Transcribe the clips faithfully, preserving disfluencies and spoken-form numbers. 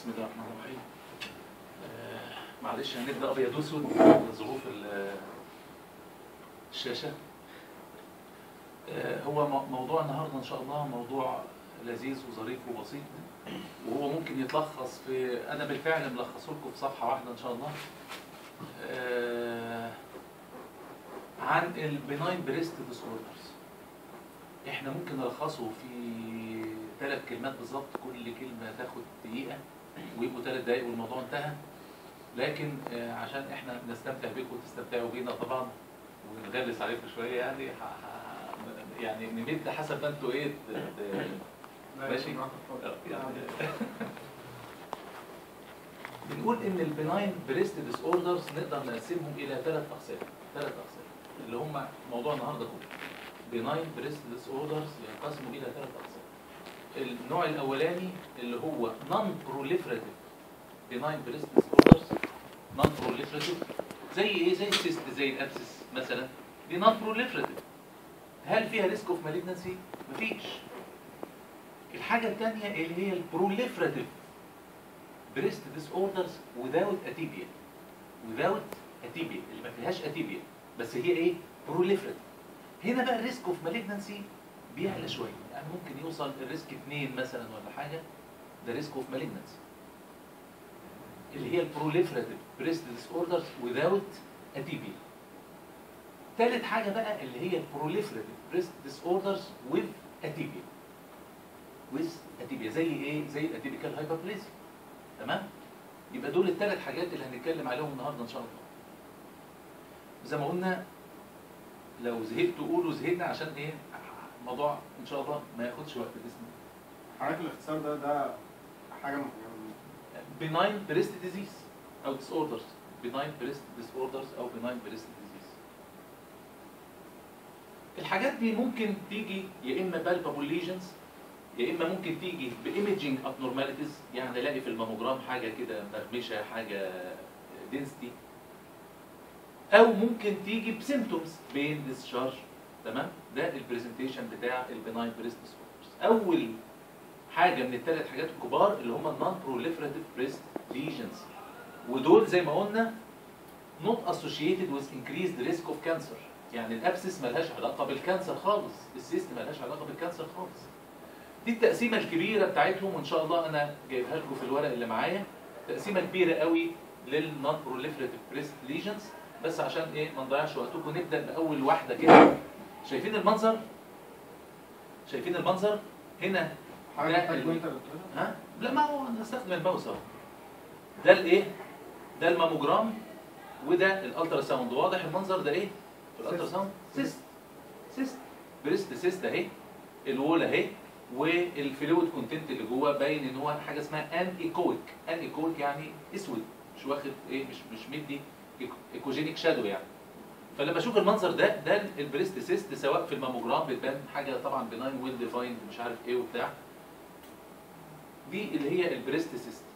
بسم الله الرحمن الرحيم. آه معلش هنبدا ابيض واسود لظروف الشاشه. آه هو موضوع النهارده ان شاء الله موضوع لذيذ وظريف وبسيط، وهو ممكن يتلخص في، انا بالفعل ملخصه لكم في صفحه واحده ان شاء الله. آه عن البناين بريست ديس اوردرز. احنا ممكن نلخصه في ثلاث كلمات بالظبط، كل كلمه تاخد دقيقه ويبقوا ثلاث دقايق والموضوع انتهى. لكن آه عشان احنا نستمتع بيكم وتستمتعوا بينا طبعا، ونغلس عليكم شويه يعني يعني نمد حسب ما انتوا ايه ماشي. بنقول ان البناين بريست ديس اوردرز نقدر نقسمهم الى ثلاث اقسام، ثلاث اقسام اللي هم موضوع النهارده كله. بناين بريست ديس اوردرز ينقسموا الى ثلاث اقسام. النوع الاولاني اللي هو نون بروليفراتيف بناين بريست ديس اوردرز. نون بروليفراتيف زي ايه؟ زي السيست، زي الابسس مثلا، دي نون بروليفراتيف. هل فيها ريسك اوف مالجنسي؟ مفيش. الحاجه الثانيه اللي هي البروليفراتيف بريست ديس اوردرز without اتيبيا. without اتيبيا اللي ما فيهاش اتيبيا بس هي ايه؟ بروليفراتيف. هنا بقى الريسك اوف مالجنسي بيعلى شويه، يعني ممكن يوصل الريسك اثنين مثلا ولا حاجه، ده ريسك اوف مالجنسي اللي هي البروليفراتيف بريست ديس اوردرز without اتيبيا. ثالث حاجه بقى اللي هي البروليفراتيف بريست ديس اوردرز with اتيبيا. with اتيبيا زي ايه؟ زي الاتيبيكال هايبربليزيا. تمام؟ يبقى دول الثلاث حاجات اللي هنتكلم عليهم النهارده ان شاء الله. زي ما قلنا لو زهقتوا قولوا زهقنا، عشان ايه؟ الموضوع ان شاء الله ما ياخدش وقت باذن الله. حضرتك الاختصار ده ده حاجه بناين بريست ديزيز او ديس اوردرز. بناين بريست ديس اوردرز او بناين بريست ديزيز. الحاجات دي ممكن تيجي يا اما بالبابول ليجنز، يا اما ممكن تيجي بايمجنج ابنورماليتيز، يعني الاقي في الماموجرام حاجه كده مرمشه، حاجه دنسيتي، او ممكن تيجي بسيمتومز بين ديسشارج. تمام؟ ده البرزنتيشن بتاع البناين بريست ديس اوردرز. اول حاجه من الثلاث حاجات الكبار اللي هم النون بروليفراتيف بريست ليجنز، ودول زي ما قلنا not associated with increased risk of cancer. يعني الابسس ملهاش علاقه بالكانسر خالص، السيست ملهاش علاقه بالكانسر خالص. دي التقسيمه الكبيره بتاعتهم، وان شاء الله انا جايبها لكم في الورق اللي معايا. تقسيمه كبيره قوي للنون بروليفراتيف بريست ليجنز، بس عشان ايه ما نضيعش وقتكم نبدا باول واحده كده. شايفين المنظر؟ شايفين المنظر؟ هنا ده ال... ها؟ لا ما هو انا استخدم الماوس اهو. ده الايه؟ ده الماموجرام وده الالترا ساوند. واضح المنظر ده ايه؟ في الالترا ساوند سيست. سيست بريست سيست اهي، الوول اهي، والفلويد كونتنت اللي جوه باين ان هو حاجه اسمها ان ايكويك. ان ايكويك يعني اسود، مش واخد ايه، مش مش مدي ايكوجينيك شادو يعني. فلما اشوف المنظر ده، ده البريست سيست، سواء في الماموجرام بتبان حاجه طبعا بناين ويل ديفايند مش عارف ايه وبتاع. دي اللي هي البريست سيست.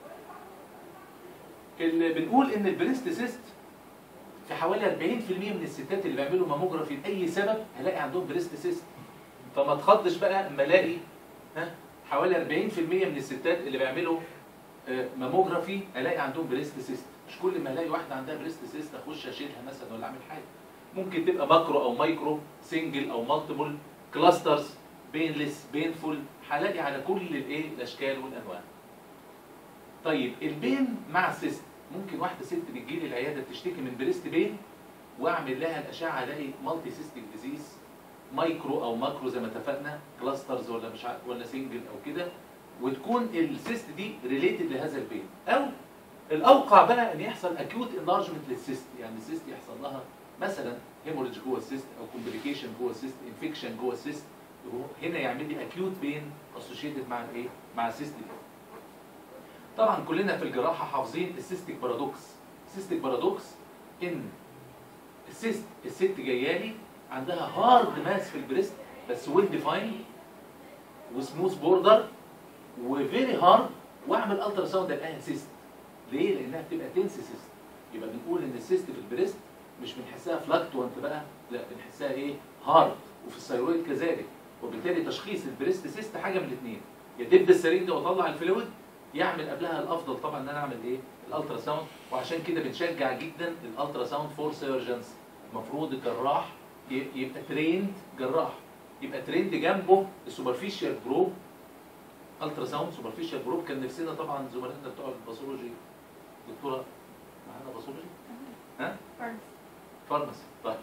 اللي بنقول ان البريست سيست في حوالي أربعين في المية من الستات اللي بيعملوا ماموجرافي لاي سبب هلاقي عندهم بريست سيست. فما تخضش بقى اما الاقي ها حوالي أربعين في المية من الستات اللي بيعملوا ماموجرافي الاقي عندهم بريست سيست. مش كل ما الاقي واحده عندها بريست سيست اخش اشيلها مثلا ولا اعمل حاجه. ممكن تبقى ماكرو او مايكرو، سنجل او مالتيبل، كلاسترز، بينلس، بينفول، هلاقي على كل الايه الاشكال والانواع. طيب البين مع السيست، ممكن واحده ست بتجي لي العياده تشتكي من بريست بين واعمل لها الاشعه الاقي مالتي سيستيك ديزيز، مايكرو او ماكرو زي ما اتفقنا، كلاسترز ولا مش عارف ولا سنجل او كده، وتكون السيست دي ريليتد لهذا البين. او الاوقع بقى ان يحصل اكيوت انلارجمنت للسيست، يعني السيست يحصل لها مثلا هيموريدج جوه السيست او كومبليكيشن جوه السيست، انفكشن جوه السيست، هنا يعمل لي اكيوت بين اسوشيتد مع الايه؟ مع السيست دي. طبعا كلنا في الجراحه حافظين السيستيك بارادوكس. السيستيك بارادوكس ان السيست الست جايه لي عندها هارد ماس في البريست بس ويل ديفايند وسموث بوردر وفيري هارد، واعمل الترا ساوند الاقيها سيست. ليه؟ لانها بتبقى تنس سيست. يبقى بنقول ان السيست في البريست مش بنحسها فلاكتوانت بقى، لا بنحسها ايه؟ هارد. وفي الثايرويد كذلك. وبالتالي تشخيص البريست سيست حاجه من الاثنين، يا دب السرنجه واطلع الفلويد يعمل قبلها الافضل طبعا ان انا اعمل ايه؟ الالترا ساوند. وعشان كده بنشجع جدا الالترا ساوند فور سيرجنز. المفروض الجراح يبقى تريند جراح، يبقى تريند جنبه السوبرفيشال جروب الترا ساوند سوبرفيشال جروب. كان نفسنا طبعا زملائنا بتوع الباثولوجي، دكتوره معانا باثولوجي؟ ها؟ فارماسي. طيب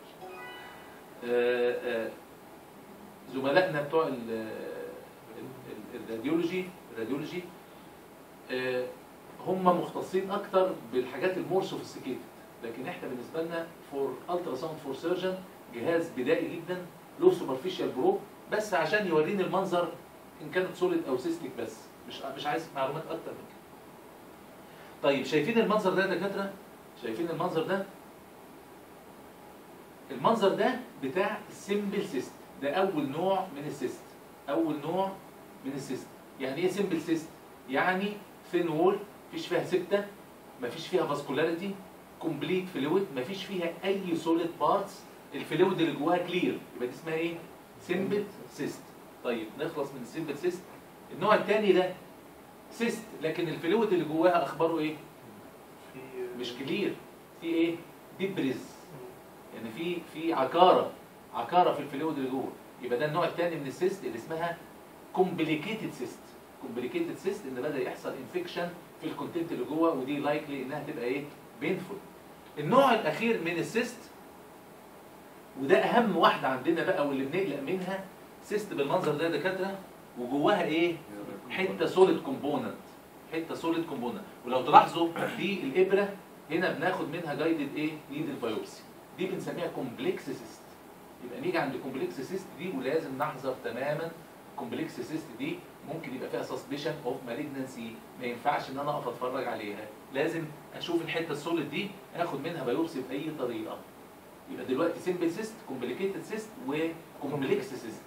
آه آه زملائنا بتوع الراديولوجي الراديولوجي آه هم مختصين اكتر بالحاجات المور سوفيستيكيتد، لكن احنا بالنسبه لنا فور الترا ساوند فور سيرجن جهاز بدائي جدا له سوبرفيشال جروب بس عشان يوريني المنظر ان كانت سوليد او سيستيك، بس مش مش عايز معلومات اكتر من كده. طيب شايفين المنظر ده يا دكاتره؟ شايفين المنظر ده؟ المنظر ده بتاع السمبل سيست، ده اول نوع من السيست، اول نوع من السيست. يعني ايه سمبل سيست؟ يعني ثين وول، مفيش فيها سبته، مفيش فيها فاسكولاريتي، كومبليت فلويد، مفيش فيها اي سوليد بارتس، الفلويد اللي جواها كلير، يبقى دي اسمها ايه؟ سمبل سيست. طيب نخلص من السمبل سيست. النوع الثاني ده سيست لكن الفلويد اللي جواها اخباره ايه؟ مش كلير، في ايه؟ ديبريز، يعني في في عكاره عكاره في الفلويد اللي جوه. يبقى ده النوع الثاني من السيست اللي اسمها كومبليكيتد سيست. كومبليكيتد سيست ان بدا يحصل انفكشن في الكونتنت اللي جوه، ودي لايكلي انها تبقى ايه؟ بينفول. النوع الاخير من السيست وده اهم واحده عندنا بقى واللي بنقلق منها، سيست بالمنظر ده يا دكاتره وجواها ايه؟ حته سوليد كومبوننت، حته سوليد كومبوننت. ولو تلاحظوا دي الابره هنا بناخد منها جايدد ايه؟ نيدل بايوبسي، دي بنسميها كومبلكس سيست. يبقى نيجي عند كومبلكس سيست دي ولازم نحذر تماما. كومبلكس سيست دي ممكن يبقى فيها سسبشن اوف مالجنسي، ما ينفعش ان انا اقف اتفرج عليها، لازم اشوف الحته السوليد دي اخد منها بايوبسي باي طريقه. يبقى دلوقتي سمبل سيست، كومبليكيتد سيست، وكومبلكس سيست.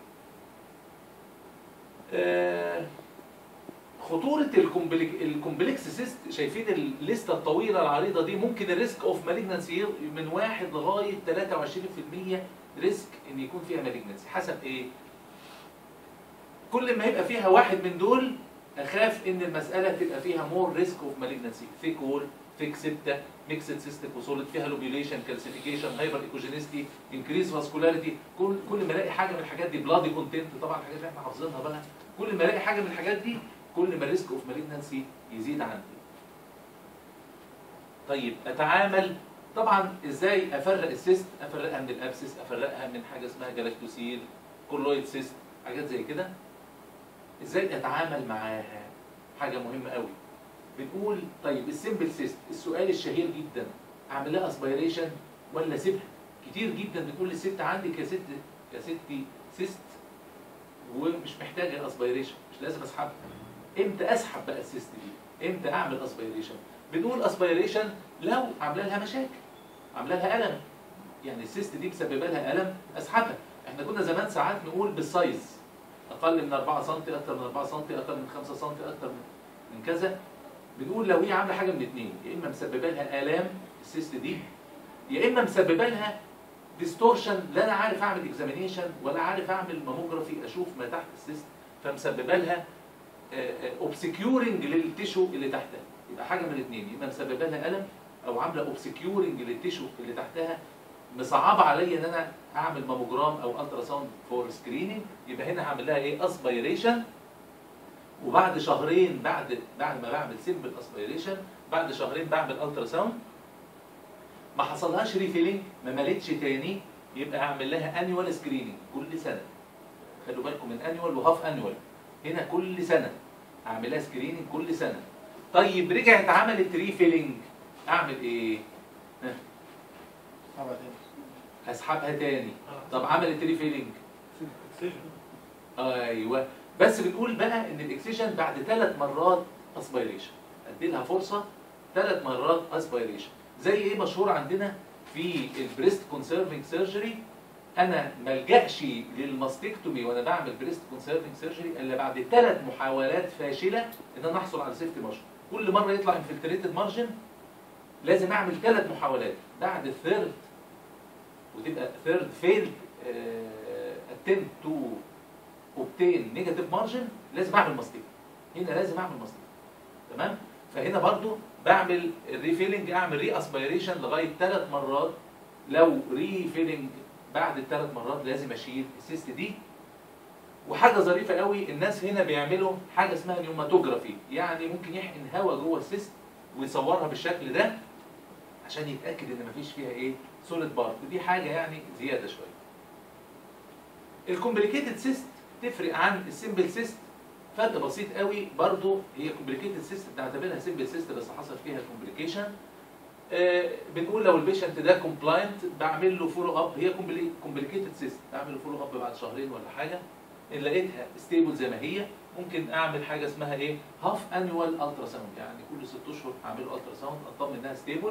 آه خطوره الكومبلكس سيست، شايفين الليسته الطويله العريضه دي؟ ممكن الريسك اوف مالجنسي من واحد لغايه ثلاثة وعشرين بالمية ريسك ان يكون فيها مالجنسي. حسب ايه؟ كل ما يبقى فيها واحد من دول اخاف ان المساله تبقى فيها مور ريسك اوف مالجنسي. ثيك وول، ثيك سبته، ميكسد سيستيك وسوليد، فيها لوبيوليشن، كالسيفيكيشن، هايبر ايكوجينيستي، انكريز فاسكولاريتي. كل كل ما الاقي حاجه من الحاجات دي، بلادي كونتنت، طبعا الحاجات اللي احنا حافظينها بقى، كل ما الاقي حاجه من الحاجات دي كل ما الريسك اوف مالجنسي يزيد عندي. طيب اتعامل طبعا ازاي؟ افرق السيست، افرقها من الابسس، افرقها من حاجه اسمها جلاكتوسيل، كولويد سيست، حاجات زي كده. ازاي اتعامل معاها؟ حاجه مهمه قوي. بنقول طيب السمبل سيست، السؤال الشهير جدا، اعمل لها اسبيريشن ولا اسيبها؟ كتير جدا بتقول للست عندك يا ست يا ستي سيست ومش محتاجه اسبيريشن، مش لازم اسحبها. امتى اسحب بقى السيست دي؟ امتى اعمل اسبيريشن؟ بنقول اسبيريشن لو عامله لها مشاكل، عامله لها الم، يعني السيست دي مسببه لها الم، اسحبها. احنا كنا زمان ساعات نقول بالسايز، اقل من أربعة سم، اكتر من أربعة سم، اقل من خمسة سم، اكتر من كذا. بنقول لو هي عامله حاجه من اثنين، يا اما مسببه لها الام السيست دي، يا اما مسببه لها ديستورشن، لا انا عارف اعمل اكزامينيشن ولا عارف اعمل ماموجرافي اشوف ما تحت السيست، فمسببه لها اوبسكيورنج للتيشو اللي تحتها. يبقى حاجه من الاثنين، يا اما مسببه لها الم او عامله اوبسكيورنج للتيشو اللي تحتها، مصعبه عليا ان انا اعمل ماموجرام او الترا ساوند فور سكريننج. يبقى هنا هعمل لها ايه؟ اسبيريشن. وبعد شهرين، بعد بعد ما بعمل سيمبل اسبيريشن، بعد شهرين بعمل الترا ساوند، ما حصلهاش ريفيلينج، ما ملتش تاني، يبقى هعمل لها انيوال سكريننج كل سنه. خلوا بالكم من انيوال وهاف انيوال، هنا كل سنه اعمل لها سكريننج كل سنه. طيب رجعت عملت ريفيلينج، اعمل ايه؟ ها؟ اسحبها تاني. هسحبها تاني. طب عملت ريفيلينج؟ ايوه، بس بنقول بقى ان الاكسجين بعد ثلاث مرات اسبيريشن، ادي لها فرصه ثلاث مرات اسبيريشن. زي ايه مشهور عندنا في البريست كونسيرفنج سيرجري؟ انا ما الجاش للماستكتومي وانا بعمل بريست كونسيرفنج سيرجري الا بعد ثلاث محاولات فاشله ان انا احصل على سيفتي مارجن. كل مره يطلع انفلتريتد مارجن لازم اعمل ثلاث محاولات. بعد الثيرد وتبقى ثيرد فيل اتمت تو اوبتين نيجاتيف مارجن لازم اعمل ماستكتومي. هنا لازم اعمل مصل. تمام؟ فهنا برضو بعمل الريفيلنج، اعمل ري اسبيريشن لغايه ثلاث مرات. لو ريفيلنج بعد الثلاث مرات لازم اشيل السيست دي. وحاجه ظريفه قوي، الناس هنا بيعملوا حاجه اسمها نيوماتوجرافي، يعني ممكن يحقن هواء جوه السيست ويصورها بالشكل ده عشان يتاكد ان مفيش فيها ايه؟ سوليد بارت. دي حاجه يعني زياده شويه. الكومبليكيتد سيست تفرق عن السمبل سيست فرق بسيط قوي برضو. هي كومبليكيتد سيست بنعتبرها سمبل سيست بس حصل فيها كومبليكيشن. آه بنقول لو البيشنت ده كومبلاينت بعمل له فولو اب. هي كومبليكيتد سيست بعمل له فولو اب بعد شهرين ولا حاجه. ان لقيتها ستيبل زي ما هي ممكن اعمل حاجه اسمها ايه؟ هاف انيوال الترا ساوند، يعني كل ست اشهر هعمل له الترا ساوند اطمن انها ستيبل.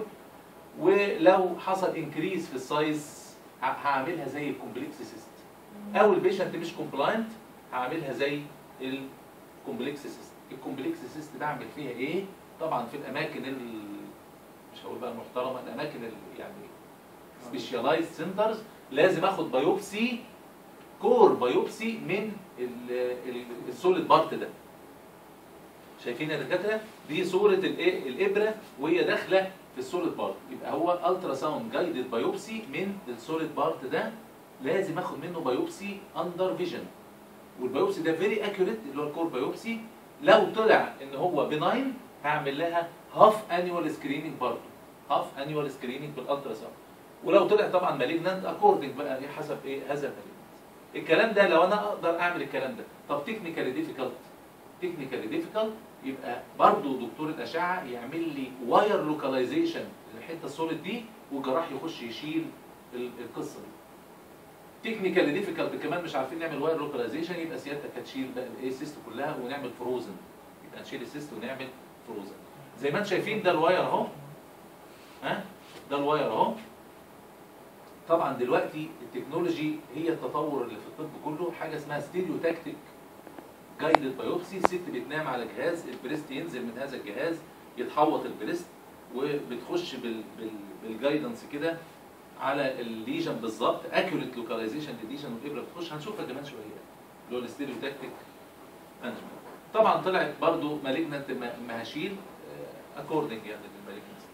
ولو حصل انكريز في السايز هعملها زي الكومبلكس سيست. او البيشنت مش كومبلاينت هعملها زي الكومبلكس سيست. الكومبلكس سيست بعمل فيها ايه؟ طبعا في الاماكن ال مش هقول بقى المحترمه، الاماكن ال يعني سبيشاليزد سنترز لازم اخد بايوبسي، كور بايوبسي من السوليد بارت ده. شايفين يا دكاتره؟ دي صوره الايه؟ الابره وهي داخله في السوليد بارت. يبقى هو الترا ساوند جايدد بايوبسي من السوليد بارت ده، لازم اخد منه بايوبسي اندر فيجن. والبايوبسي ده فيري اكيوريت اللي هو الكور بايوبسي. لو طلع ان هو بناين هعمل لها هاف انيوال سكريننج برضه، هاف انيوال سكريننج بالالترا ساوند. ولو طلع طبعا مالجنانت اكوردنج بقى ايه حسب ايه هذا المالجنانت. الكلام ده لو انا اقدر اعمل الكلام ده. طب تكنيكالي ديفيكالت، تكنيكالي ديفيكالت يبقى برضه دكتور الاشعه يعمل لي واير لوكاليزيشن للحته السوليد دي والجراح يخش يشيل القصه دي. تكنيكالي ديفيكالت كمان مش عارفين نعمل واير لوكاليزيشن، يبقى سيادتك هتشيل بقى الايه السيست كلها ونعمل فروزن. يبقى نشيل السيست ونعمل فروزن. زي ما انتم شايفين ده الواير اهو. ها؟ ده الواير اهو. طبعا دلوقتي التكنولوجي هي التطور اللي في الطب كله، حاجه اسمها ستيريو تاكتيك جايدد بايوبسي. الست بتنام على جهاز، البريست ينزل من هذا الجهاز يتحوط البريست وبتخش بال بال بالجايدنس كده على الليجن بالظبط، اكيوريت لوكاليزيشن للليجن والابره بتخش. هنشوفها كمان شويه اللي هو الستيريو تاكتيك مانجمنت. طبعا طلعت برضو مالجنانت مهاشيل اكوردنج يعني للمالجنانس.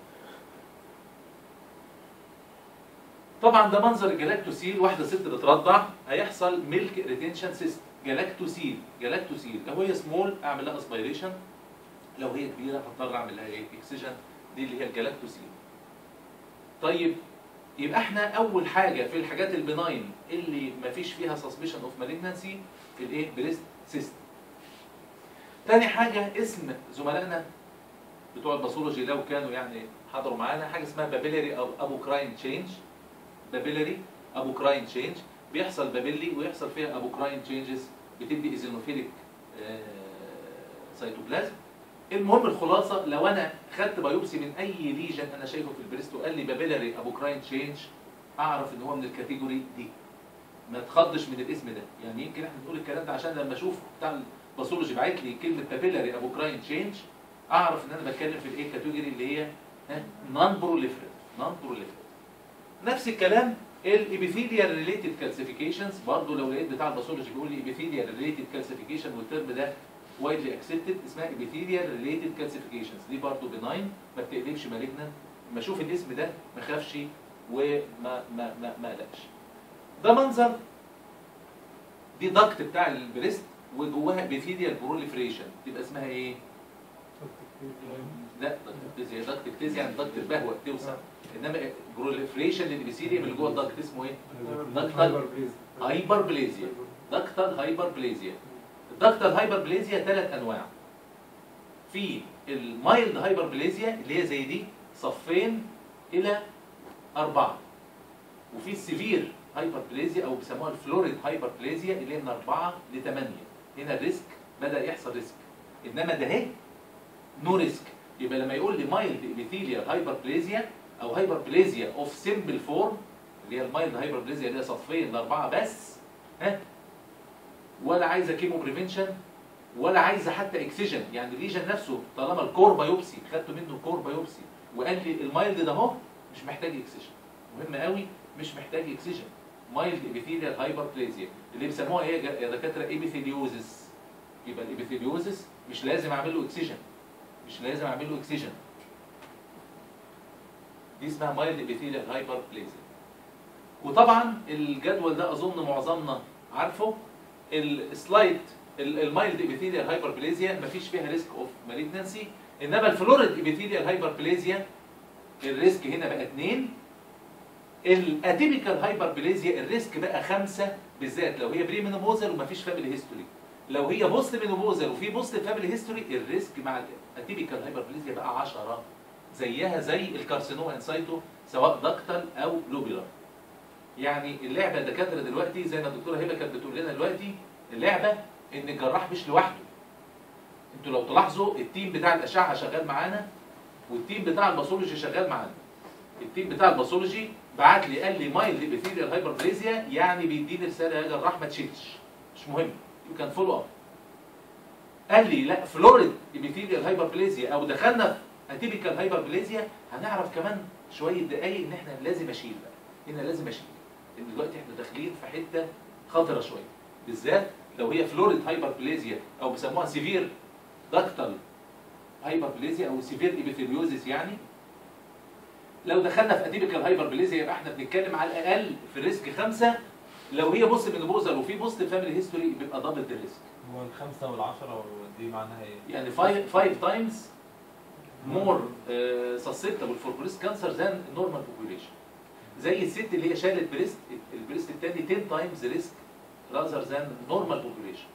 طبعا ده منظر الجلاكتوسيل. واحده ست بترضع هيحصل ميلك ريتنشن سيست. جلاكتوسيل، جلاكتوسيل لو هي سمول اعمل لها اسبيريشن، لو هي كبيره هضطر اعمل لها ايه؟ اكسجن. دي اللي هي الجلاكتوسيل. طيب يبقى احنا اول حاجه في الحاجات البناين اللي ما فيش فيها سسبشن اوف مالجنانسي في الايه؟ بريست سيست. تاني حاجه اسم زملائنا بتوع الباثولوجي لو كانوا يعني حضروا معانا، حاجه اسمها بابيلاري او ابوكراين تشينج. بابيلاري ابوكراين تشينج، بيحصل بابيلي ويحصل فيها ابوكراين تشينجز بتدي ايزينوفيليك آه سيتوبلازم. المهم الخلاصه لو انا خدت بايوبسي من اي ليجن انا شايفه في البريست وقال لي بابيلاري ابوكراين تشينج، اعرف ان هو من الكاتيجوري دي. ما تخضش من الاسم ده، يعني يمكن احنا بنقول الكلام ده عشان لما اشوف بتاع الباثولوجي باعت لي كلمه بابيلاري ابوكراين تشينج اعرف ان انا بتكلم في الايه كاتيجوري اللي هي نون بروليفريت. نون بروليفريت. نفس الكلام الابيثيليال ريليتد كالسيفيكيشنز، برضه لو لقيت بتاع الباثولوجي بيقول لي ابيثيليال ريليتد كالسيفيكيشن والترم ده وايدلي اكسبتد اسمها ابيثيليال ريليتد كالسيفيكيشنز. دي برضه بناين ما بتقلبش مالجنانت. لما اشوف الاسم ده ما اخافش وما ما ما ما اقلقش. ده منظر دي دكت بتاع البريست وجواها ابيثيليال بروليفريشن، تبقى اسمها ايه؟ لا دكت اكتيزيا. دكت اكتيزيا يعني دكت البهوه بتوسع، انما بروليفريشن للابيثيليوم اللي جوه الدكت اسمه ايه؟ دكتال هايبربليزيا. دكتال هايبربليزيا. الدكتال هايبربليزيا ثلاث انواع. في المايلد هايبربليزيا اللي هي زي دي صفين الى اربعه، وفي السيفير هايبربليزيا او بيسموها الفلوريد هايبربليزيا اللي هي من اربعه لثمانيه. هنا الريسك بدا يحصل ريسك، انما ده اهي نو ريسك. يبقى لما يقول لي مايلد ابيثيليال هايبربليزيا او هايبربليزيا اوف سمبل فورم اللي هي المايلد هايبربليزيا اللي هي صفين لاربعه بس، ها، ولا عايزه كيمو بريفنشن ولا عايزه حتى اكسجن. يعني الليجن نفسه طالما الكور بايوبسي خدته منه كور بايوبسي وقال لي المايلد ده اهو مش محتاج اكسجن. مهم قوي مش محتاج اكسجن. مايلد ابيثيليال هايبربليزيا اللي بيسموها ايه يا دكاتره؟ ابيثيليوزس. يبقى الابيثيليوزس مش لازم اعمل له اكسجن، مش لازم اعمل له اكسجن. دي اسمها مايلد ابيثيليال هايبربليزيا. وطبعا الجدول ده اظن معظمنا عارفه. السلايد المايلد ابيثيليال هايبربليزيا مفيش فيها ريسك اوف مالجنسي، انما الفلوريد ابيثيليال هايبربليزيا الريسك هنا بقى اثنين. الاتيبيكال هايبربليزيا الريسك بقى خمسه، بالذات لو هي بري مينوبوزال ومفيش فاميلي هيستوري. لو هي بوست مينوبوزال وفي بوست فاميلي هيستوري الريسك مع الاتيبيكال هايبربليزيا بقى عشرة، زيها زي الكارسينوما انسايتو سواء دكتال او لوبيلار. يعني اللعبه الدكاتره دلوقتي زي ما الدكتوره هبه كانت بتقول لنا دلوقتي، اللعبه ان الجراح مش لوحده. انتوا لو تلاحظوا التيم بتاع الاشعه شغال معانا والتيم بتاع الباثولوجي شغال معانا. التيم بتاع الباثولوجي بعت لي قال لي مايلد ابيثيليال هايبربليزيا، يعني بيديني رساله يا جراح ما تشيلش، مش مهم، يو كان فولو اب. قال لي لا فلوريد ابيثيليال هايبربليزيا او دخلنا في اتيبيكال هايبربليزيا، هنعرف كمان شويه دقايق ان احنا لازم اشيل بقى، هنا لازم اشيل. ان دلوقتي احنا داخلين في حته خطره شويه، بالذات لو هي فلوريد هايبربليزيا او بيسموها سيفير داكتال هايبربليزيا او سيفير ابيثيليوزيس. يعني لو دخلنا في اتيبيكال هايبربليزيا يبقى احنا بنتكلم على الاقل في الريسك خمسه. لو هي بوست مينوبوزال وفي بوست فاميلي هيستوري بيبقى دبل الريسك. هو الخمسه والعشره دي معناها ايه؟ يعني five times more uh, susceptible for breast cancer than normal population. زي الست اللي هي شالت بريست، البريست الثاني ten times risk rather than normal population.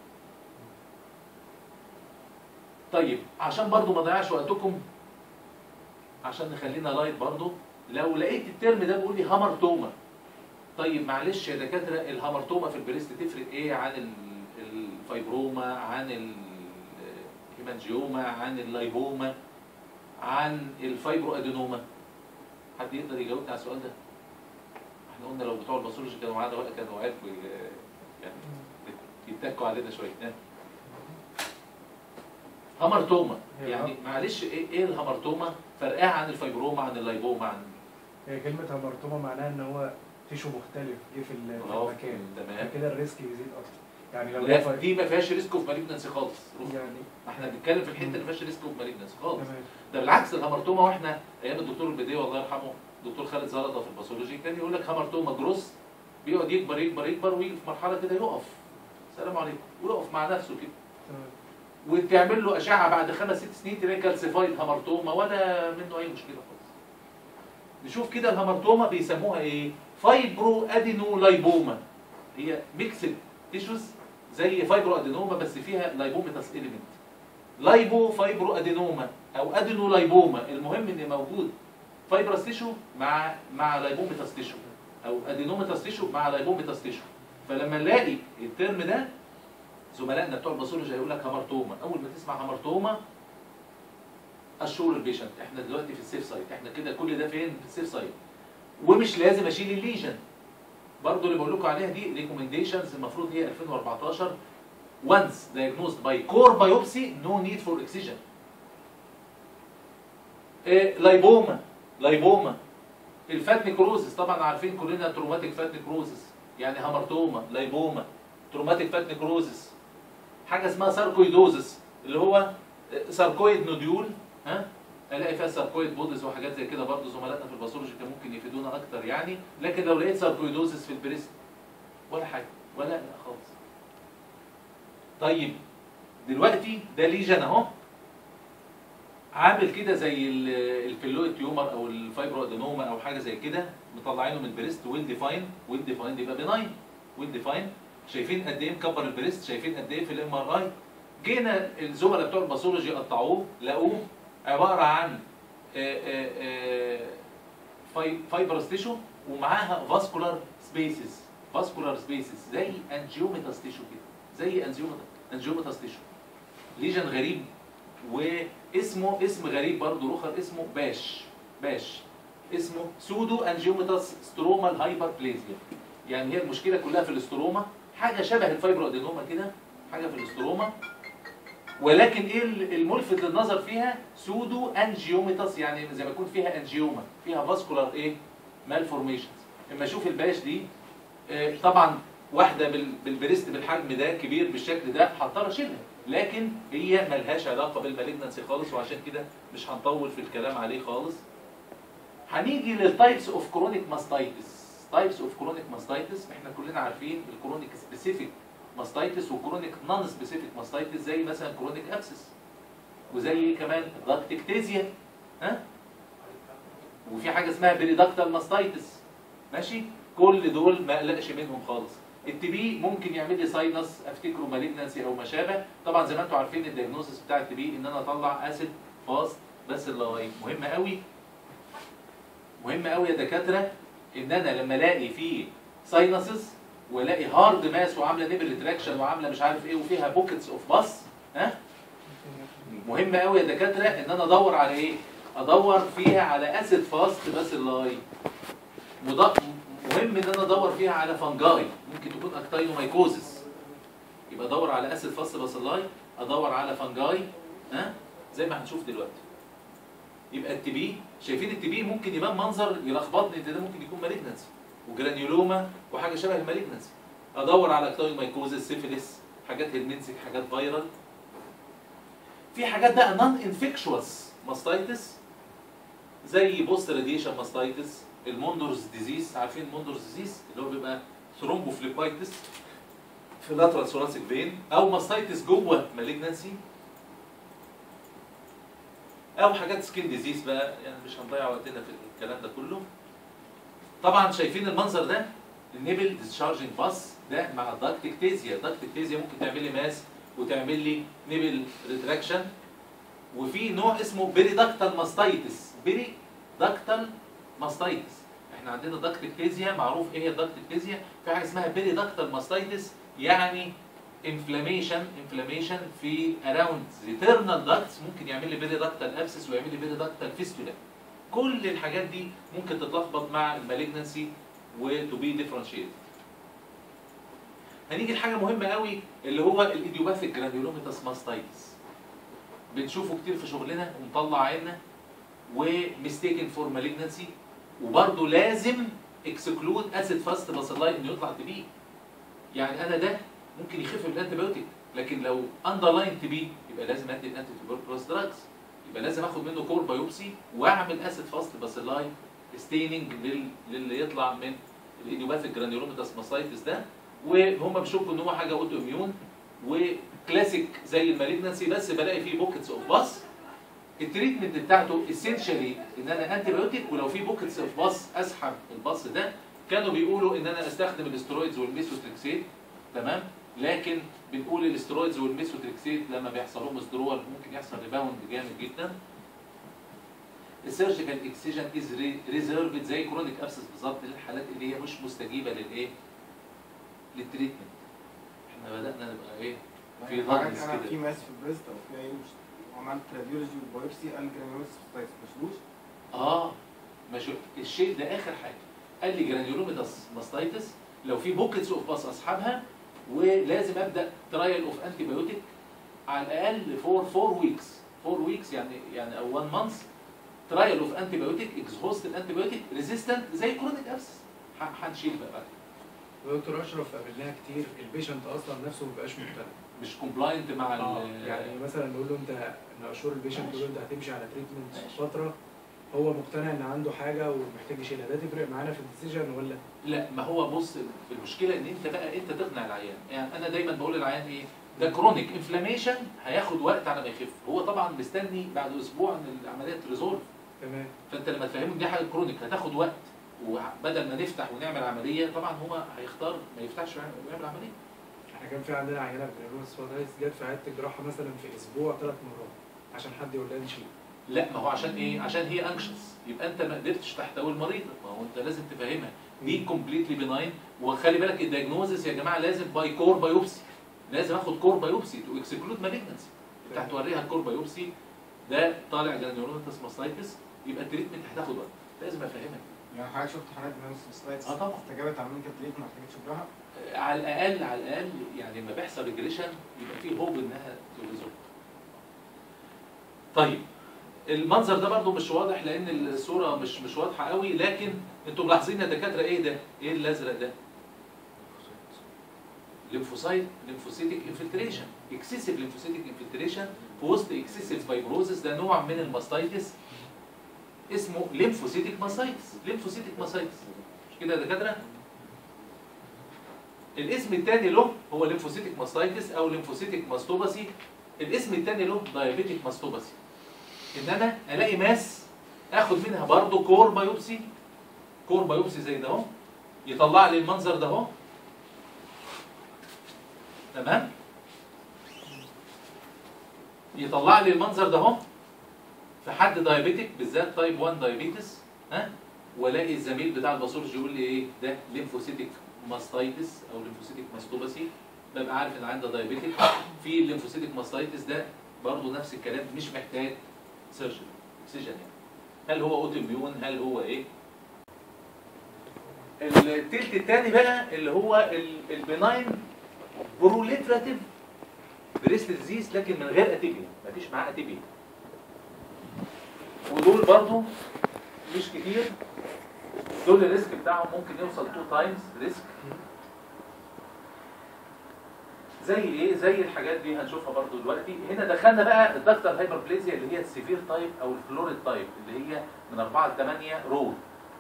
طيب عشان برضو ما ضيعش وقتكم، عشان نخلينا لايت برضو، لو لقيت الترم ده بيقول لي هامرتوما، طيب معلش يا دكاتره الهامرتوما في البريست تفرق ايه عن الفايبروما، عن الهيمانجيوما، عن اللايبوما، عن الفايبرو ادينوما؟ حد يقدر يجاوبنا على السؤال ده؟ احنا قلنا لو بتوع الباثولوجي كانوا معانا بقى كانوا عرفوا يعني يتكوا علينا شويه. هامرتوما يعني معلش ايه ايه الهامرتوما؟ فرقها عن الفيبروما عن اللايبوما عن هي كلمة هامرتوما معناها ان هو تيشو مختلف جه في المكان، تمام كده الريسك يزيد اكتر. يعني لو لا دي ما فيهاش ريسك اوف مالجنسي خالص. يعني احنا بنتكلم في الحته اللي ما فيهاش ريسك اوف مالجنسي خالص. تمام. ده بالعكس الهامرتوما، واحنا ايام الدكتور البديوي الله يرحمه الدكتور خالد زلطه في الباثولوجي كان يقول لك هامرتوما جروس بيقعد يكبر يكبر يكبر ويجي في مرحله كده يقف، السلام عليكم، ويقف مع نفسه كده. تمام. وتعمل له اشعه بعد خمس ست سنين تلاقي كالسيفايد هامرتوما ولا منه اي مشكله خالص. نشوف كده الهامرتوما بيسموها ايه؟ فايبرو ادينو لايبوما. هي ميكسد تيشوز زي فايبرو ادينوما بس فيها لايبوميتاس اليمنت. لايبو فايبرو ادينوما او ادينو لايبوما، المهم ان موجود فايبرس تيشو مع مع لايبوميتاس تيشو او ادينوميتاس تيشو مع لايبوميتاس تيشو. فلما نلاقي الترم ده زملائنا بتوع الباثولوجي هيقول لك هامرتوما، اول ما تسمع هامرتوما اشور البيشنت احنا دلوقتي في السيف سايت، احنا كده كل ده فين؟ في السيف سايت. ومش لازم اشيل الليجن. برضه اللي بقول لكم عليها دي ريكومنديشنز المفروض هي ألفين وأربعتاشر. once diagnosed by core biopsy no need for excision. إيه لايبوما لايبوما الفات نيكروزس طبعا عارفين كلنا تروماتيك فات نيكروزس، يعني هامرتوما لايبوما تروماتيك فات نيكروزس. حاجه اسمها ساركويدوزس اللي هو ساركويد نوديول، ها الاقي فيها ساركويد بودز وحاجات زي كده، برضه زملائنا في الباثولوجي كان ممكن يفيدونا اكتر يعني. لكن لو لقيت ساركويدوزس في البريست ولا حاجه ولا لا خالص. طيب دلوقتي ده ليجن اهو عامل كده زي الفيلويد تيومر او الفايبرو ادينوما او حاجه زي كده، مطلعينه من البريست ويل ديفاين. ويل ديفاين يبقى بناين. ويل ديفاين شايفين قد ايه مكبر البريست، شايفين قد ايه في الام ار اي. جينا الزملاء بتوع الباثولوجي قطعوه لقوه عباره عن فايبرس تيشو ومعاها فاسكولار سبيسز. فاسكولار سبيسز زي انجيوميتاس تيشو كده، زي انجيوميتاس تيشو. ليجن غريب واسمه اسم غريب برضه اخر، اسمه باش باش اسمه سودو انجيوميتاس سترومال هايبربليزيا. يعني هي المشكله كلها في الاستروما، حاجه شبه الفايبرو ادينوما كده، حاجه في الاستروما، ولكن ايه الملفت للنظر فيها؟ سودو انجيوميتاس، يعني زي ما يكون فيها انجيوما، فيها فاسكولار ايه؟ مالفورميشنز. اما اشوف الباش دي طبعا واحده بالبريست بالحجم ده كبير بالشكل ده هضطر اشيلها، لكن هي ملهاش علاقه بالمالجنسي خالص، وعشان كده مش هنطول في الكلام عليه خالص. هنيجي للتايبس اوف كرونيك ماستايتس. تايبس اوف كرونيك ماستايتس احنا كلنا عارفين الكرونيك سبيسيفيك ماستايتس وكرونيك نون سبيسيفيك ماستايتس، زي مثلا كرونيك ابسس، وزي كمان داكتكتيزيا، ها، وفي حاجه اسمها بيريداكتال ماستايتس، ماشي؟ كل دول ما اقلقش منهم خالص. التي بي ممكن يعمل لي ساينس افتكره مالجنسي او ما شابه. طبعا زي ما انتم عارفين الدياجنوستس بتاع التي بي ان انا اطلع اسيد فاست بس اللاين. مهم قوي مهم قوي يا دكاتره ان انا لما الاقي فيه ساينسز والاقي هارد ماس وعامله نيبل ريتراكشن وعامله مش عارف ايه وفيها بوكيتس اوف باس، ها، مهم قوي يا دكاتره ان انا ادور على ايه؟ ادور فيها على اسيد فاست بس اللاين. مهم ان انا ادور فيها على فانجاي، ممكن تكون اكتاينومايكوزس، يبقى ادور على اسيد فاست باسيلاي، ادور على فانجاي، ها، زي ما هنشوف دلوقتي. يبقى التي بي، شايفين التي بي ممكن يبان منظر يلخبطني ان ده ممكن يكون مالجنسي وجرانيولوما وحاجه شبه المالجنسي. ادور على اكتاينومايكوزس، سيفيلس، حاجات هيلمنسك، حاجات فايرال. في حاجات بقى نون انفكشوس ماستايتس زي بوست راديشن ماستايتس، الموندورز ديزيز، عارفين الموندورز ديزيز اللي هو بيبقى ثرومبوفليبايتس في لاترال ثوراسيك فين، او ماستايتس جوه مالجنسي، او حاجات سكين ديزيز بقى، يعني مش هنضيع وقتنا في الكلام ده كله. طبعا شايفين المنظر ده، النيبل ديسشارجنج باس ده مع الداكتكتيزيا. الداكتكتيزيا ممكن تعمل لي ماس وتعمل لي نيبل ريتراكشن. وفي نوع اسمه بيريداكتال ماستايتس. بيريداكتال ماستايتس، احنا عندنا داكتكتيزيا معروف ايه هي الداكتكتيزيا، في حاجه اسمها بيريداكتال ماستايتس، يعني انفلاميشن انفلاميشن في اراوند ريتيرنال داكتس، ممكن يعمل لي بيريداكتال ابسس ويعمل لي بيريداكتال فيستولا. كل الحاجات دي ممكن تتلخبط مع المالجنسي وتو بي ديفرنشيتد. هنيجي لحاجه مهمه قوي اللي هو الايديوباثيك جرانيولوميتاس ماستايتس. بنشوفه كتير في شغلنا ومطلع عيننا وميستيكن فور مالجنسي، وبرضه لازم اكسكلود اسيد فاست باسيلاي انه يطلع تي بي. يعني انا ده ممكن يخف بالانتيبيوتيك، لكن لو اندرلاين تي بي يبقى لازم ادي الانتي تيوبركلوز دراجز، يبقى لازم اخد منه كور بايوبسي واعمل اسيد فاست باسيلاي ستيننج للي يطلع من الايديوباثيك جرانيولوميتاس ماستايتس ده. وهم بيشوفوا ان هو حاجه اوتو اميون وكلاسيك زي المالجنسي، بس بلاقي فيه بوكيتس اوف باس. التريتمنت بتاعته اسينشالي ان انا انتي بايوتيك، ولو في بوكيتس اوف باس اسحب الباس ده. كانوا بيقولوا ان انا استخدم الاسترويدز والميثوتريكسيت، تمام، لكن بنقول الاسترويدز والميثوتريكسيت لما بيحصل لهم withdrawal ممكن يحصل ريباوند جامد جدا. السيرجيكال اكسجن از ريزيرفد زي كرونيك ابسس بالظبط للحالات اللي هي مش مستجيبه للايه؟ للتريتمنت. احنا بدانا نبقى ايه؟ في ضغط انا كده. في ماس في البريست او في اي عملت راديولوجي وبايوبسي قال جرانيولوميتاس ماستايتس ما شلوش. اه ما شو الشيء ده اخر حاجه. قال لي جرانيولوميتاس ماستايتس لو في بوكيتس اوف باس اسحبها، ولازم ابدا ترايل اوف انتي بايوتيك على الاقل فور فور ويكس فور ويكس يعني يعني او واحد مانث ترايل اوف انتي بايوتيك اكزهوست الانتي بايوتيك ريزيستنت زي كرونيك ابسس. هنشيل بقى بعد كده. دكتور اشرف قابلناها كتير، البيشنت اصلا نفسه ما بيبقاش مقتنع، مش كومبلاينت مع آه. ال يعني مثلا نقول له انت نشور البيشنت تقول له انت هتمشي على تريتمنت ماشي. فتره، هو مقتنع ان عنده حاجه ومحتاج يشيلها، ده تفرق معانا في الديسيجن ولا؟ لا، ما هو بص المشكله ان انت بقى انت تقنع العيان. يعني انا دايما بقول للعيان ايه؟ ده كرونيك انفلاميشن هياخد وقت على ما يخف، هو طبعا مستني بعد اسبوع ان العمليه تريزولف. تمام. فانت لما تفهمه ان دي حاجه كرونيك هتاخد وقت، وبدل ما نفتح ونعمل عمليه طبعا هو هيختار ما يفتحش ويعمل عمليه. احنا كان في عندنا عينه بجرانيولوميتاس ماستايتس جت في عياده الجراحه مثلا في اسبوع ثلاث مرات عشان حد يقول لها نشيل. لا، ما هو عشان ايه؟ عشان هي انكشس، يبقى انت ما قدرتش تحتوي المريض، ما هو انت لازم تفهمها دي كومبليتلي بناين. وخلي بالك الدايجنوزس يا جماعه لازم باي كور بايوبسي، لازم اخد كور بايوبسي تو اكسكلود مالجنسي. انت هتوريها الكور بايوبسي ده طالع جرانيولوميتاس ماستايتس، يبقى التريتمنت هتاخد وقت، لازم افهمك. يعني حضرتك شفت حالات جرانيولوميتاس ماستايتس اه طبعا استجابت عمليه التريتمنت ما احتاجتش تشوفها؟ على الاقل على الاقل يعني لما بيحصل ريجريشن يبقى في هوب انها تريزولف. طيب المنظر ده برضو مش واضح لان الصوره مش مش واضحه قوي، لكن انتوا ملاحظين يا دكاتره ايه ده؟ ايه الازرق ده؟ ليمفوسايت ليمفوسيتك انفلتريشن، اكسسيف ليمفوسيتك انفلتريشن في وسط اكسسيف فايبروزس، ده نوع من الماستايتس اسمه ليمفوسيتك ماستايتس. ليمفوسيتك ماستايتس مش كده يا دكاتره؟ الاسم الثاني له هو ليمفوسيتك ماستايتس او ليمفوسيتك ماستوباسي. الاسم الثاني له دايابيتك ماستوباسي، ان انا الاقي ماس اخد منها برضه كور بايوبسي، كور بايوبسي زي ده اهو، يطلع لي المنظر ده اهو، تمام؟ يطلع لي المنظر ده اهو في حد دايابيتك بالذات تايب واحد دايابيتس، ها؟ والاقي الزميل بتاع الباثولوجي يقول لي ايه ده؟ ليمفوسيتك ماستايتس او ليمفوسيتك ماستوباسي، ببقى عارف ان عنده دايابيتك. في الليمفوسيتك ماستايتس ده برضه نفس الكلام، مش محتاج سيرجري اكسجن يعني. هل هو اوتو اميون؟ هل هو ايه؟ التلت الثاني بقى اللي هو البناين بروليفراتيف بريست ديزيز، لكن من غير اتيبيا، مفيش معاه اتيبيا. ودول برضو مش كتير، دول الريسك بتاعهم ممكن يوصل تو تايمز ريسك. زي ايه؟ زي الحاجات دي هنشوفها برضو دلوقتي. هنا دخلنا بقى الدكتور هايبربليزيا اللي هي السيفير تايب او الفلوريد تايب اللي هي من أربعة ل ثمانية رول،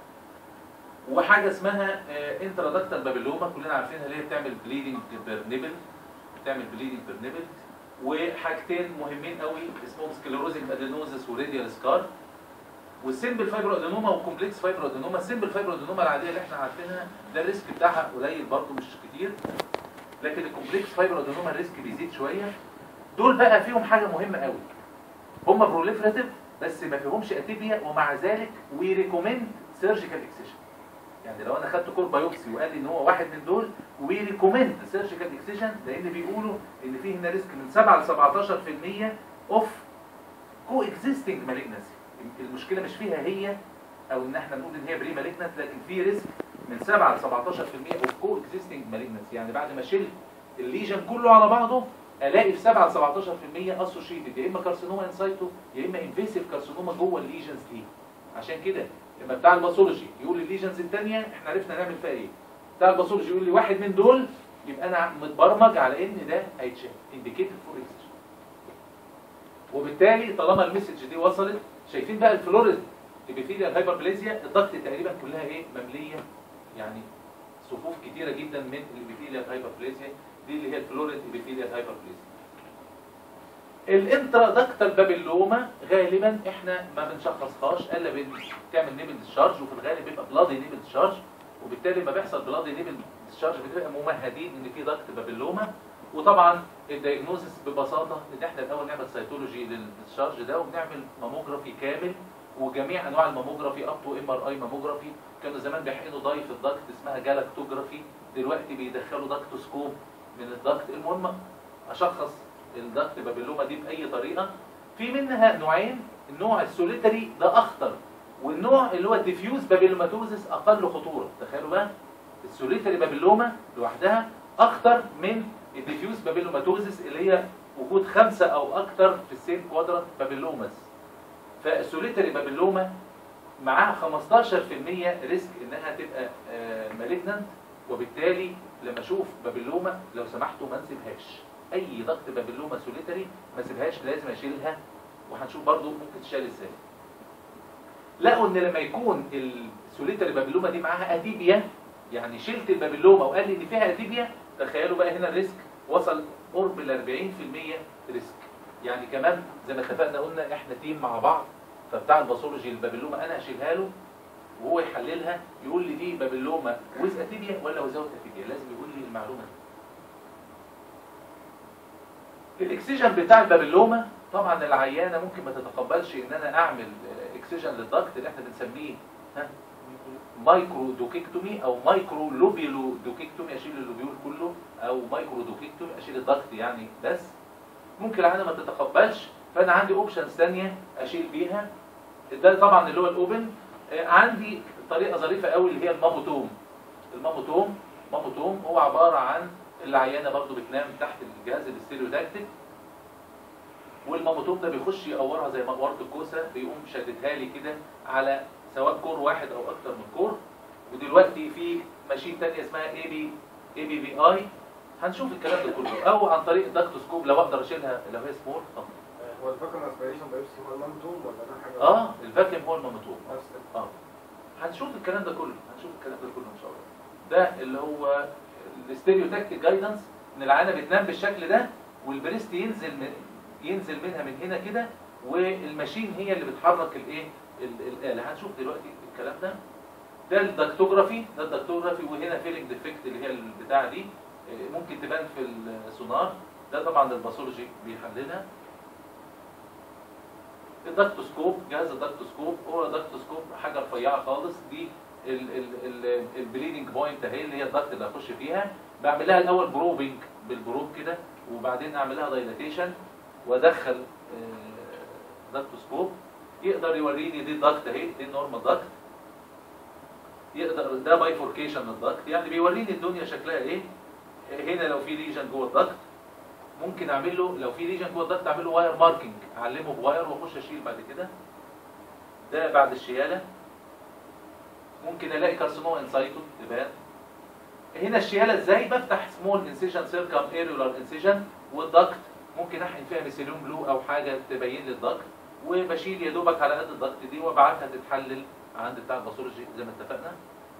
وحاجه اسمها انترادكتال بابيلوما كلنا عارفينها اللي هي بتعمل بليدنج بير نيبل، بتعمل بليدنج بير نيبل. وحاجتين مهمين قوي اسمهم سكليروزنج ادينوزس وراديال سكار. والسيمبل فايبرو ادينوما والكومبلكس فايبرو ادينوما. السيمبل فايبرو ادينوما العاديه اللي احنا عارفينها ده الريسك بتاعها قليل برضه مش كتير، لكن الكومبلكس فايبرو ادينوما الريسك بيزيد شويه. دول بقى فيهم حاجه مهمه قوي، هم بروليفراتيف بس ما فيهمش اتيبيا، ومع ذلك وي ريكومند سيرجيكال اكسيشن. يعني لو انا خدت كور بايوبسي وقال لي ان هو واحد من دول وي ريكومند سيرجيكال اكسيشن، لان بيقولوا ان فيه هنا ريسك من سبعة ل سبعتاشر في المية اوف كو اكزيستنج مالجنسي. المشكله مش فيها هي او ان احنا نقول ان هي بري مالجنت، لكن في ريسك من سبعة ل سبعتاشر في المية اوف كو اكزيستنج مالجنسي. يعني بعد ما اشيل الليجن كله على بعضه الاقي في سبعة ل سبعتاشر في المية اسوشيتد، يا اما كارسينوما انسايتو يا اما انفيسيف كارسينوما جوه الليجنز دي. عشان كده لما بتاع الباثولوجي يقول الليجنز الثانيه احنا عرفنا نعمل فيها ايه. بتاع الباثولوجي يقول لي واحد من دول، يبقى انا متبرمج على ان ده هيتشال انديكيتد فور اكسجن. وبالتالي طالما المسج دي وصلت، شايفين بقى الفلوريد ابيثيليال هايبربليزيا الضغط تقريبا كلها ايه؟ ممليه، يعني صفوف كتيره جدا من الابيثيليال هايبربليزيا دي اللي هي الفلوريد ابيثيليال هايبربليزيا. الانترادكتال بابيلوما غالبا احنا ما بنشخصهاش الا بتعمل نيبل ديسشارج، وفي الغالب بيبقى بلادي نيبل ديسشارج، وبالتالي لما بيحصل بلادي نيبل ديسشارج بتبقى ممهدين ان في ضغط بابيلوما. وطبعا الدايجنوزس ببساطه ان احنا الاول نعمل سيتولوجي للديسشارج ده، وبنعمل ماموجرافي كامل، وجميع انواع الماموجرافي اب تو ام ار اي ماموجرافي. كانوا زمان بيحقنوا ضاي في الضغط اسمها جالاكتوجرافي، دلوقتي بيدخلوا ضغطوسكوب من الضغط. المهم اشخص الضغط بابيلوما دي باي طريقه. في منها نوعين، النوع السوليتري ده اخطر، والنوع اللي هو الديفيوز بابيلوماتوزس اقل خطوره. تخيلوا بقى السوليتري بابيلوما لوحدها اخطر من الديفيوز بابيلوماتوزس اللي هي وجود خمسه او اكثر في السيم كوادرانت بابيلوماس. فالسوليتري بابيلوما معاها خمستاشر في المية ريسك انها تبقى مالجنانت، وبالتالي لما اشوف بابيلوما لو سمحتوا ما نسيبهاش. اي ضغط بابيلوما سوليتري ما سيبهاش، لازم اشيلها، وهنشوف برضو ممكن تشال ازاي. لقوا ان لما يكون السوليتري بابيلوما دي معاها اتيبيا، يعني شلت البابيلوما وقال لي ان فيها اتيبيا، تخيلوا بقى هنا الريسك وصل قرب ل أربعين في المية ريسك. يعني كمان زي ما اتفقنا قلنا احنا تيم مع بعض، فبتاع الباثولوجي البابيلوما انا اشيلها له وهو يحللها يقول لي دي بابيلوما ويز اتيبيا ولا ويزاوت اتيبيا، لازم يقول لي المعلومه دي. الاكسجن بتاع البابيلوما طبعا العيانه ممكن ما تتقبلش ان انا اعمل اكسجن للضغط اللي احنا بنسميه ها مايكرو دوكيكتومي او مايكرو لوبيلو دوكيكتومي، اشيل اللوبيول كله، او مايكرو دوكيكتومي اشيل الضغط يعني بس. ممكن العيانه ما تتقبلش، فانا عندي اوبشنز ثانيه اشيل بيها. ده طبعا اللي هو الاوبن. عندي طريقه ظريفه قوي اللي هي الماموتوم. الماموتوم ماموتوم هو عباره عن العيانه برضو بتنام تحت الجهاز الاستيريوداكتيك، والماموتوم ده بيخش يقورها زي مقوره الكوسه، بيقوم شاددها لي كده على سواء كور واحد او اكتر من كور. ودلوقتي في ماشين ثانيه اسمها اي بي اي بي في اي هنشوف الكلام ده كله، او عن طريق الدكتوسكوب لو اقدر اشيلها لو هي سمول. هو الفاكيوم اسبيريشن بايوبسي هو المامتوم ولا ده حاجه؟ اه الفاكيوم هو المامتوم. نفس اه هنشوف الكلام ده كله، هنشوف الكلام ده كله ان شاء الله. ده اللي هو الاستيريوتاكتيك جايدنس، ان العيانه بتنام بالشكل ده والبريست ينزل من ينزل منها من هنا كده، والماشين هي اللي بتحرك الايه الاله. هنشوف دلوقتي الكلام ده. ده الدكتوجرافي، ده الدكتوجرافي، وهنا فيلنج ديفكت اللي هي البتاعه دي ممكن تبان في السونار. ده طبعا الباثولوجي بيحللها. الدكتوسكوب، جهاز الدكتوسكوب هو دكتوسكوب حاجه رفيعه خالص، دي البليدنج بوينت اهي اللي هي الضغط اللي هخش فيها. بعمل لها الاول بروبنج بالبروب كده، وبعدين اعمل لها دايلاتيشن وادخل دكتوسكوب يقدر يوريني دي الضغط اهي، دي النورمال ضغط. يقدر ده بايفوركيشن للضغط، يعني بيوريني الدنيا شكلها ايه. هنا لو في ليجن جوه الضغط ممكن اعمل له، لو في ليجن جوه الضغط اعمل له واير ماركينج، اعلمه بواير واخش اشيل بعد كده. ده بعد الشياله. ممكن الاقي كارسينوما انسايتو تبان. هنا الشياله ازاي؟ بفتح سمول انسيجن سيركم ايريولار انسيجن، والضغط ممكن احقن فيها ميثيلون بلو او حاجه تبين لي الضغط، وبشيل يا دوبك على قد الضغط دي وابعتها تتحلل عند بتاع الباثولوجي زي ما اتفقنا.